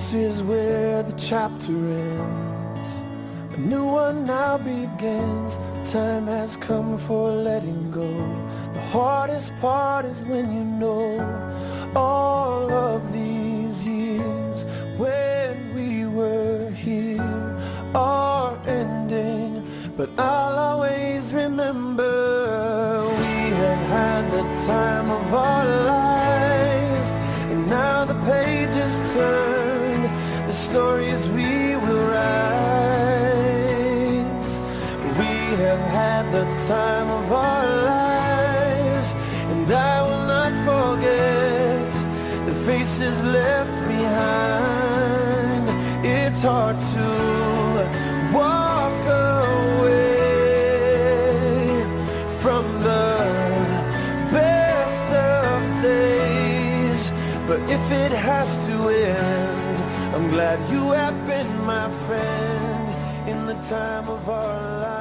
This is where the chapter ends. A new one now begins. Time has come for letting go. The hardest part is when you know all of these years when we were here are ending. But I'll always remember we have had the time of our lives, and now the pages turn, the stories we will write. We have had the time of our lives, and I will not forget the faces left behind. It's hard to walk away from the best of days, but if it has to end, I'm glad you have been my friend in the time of our lives.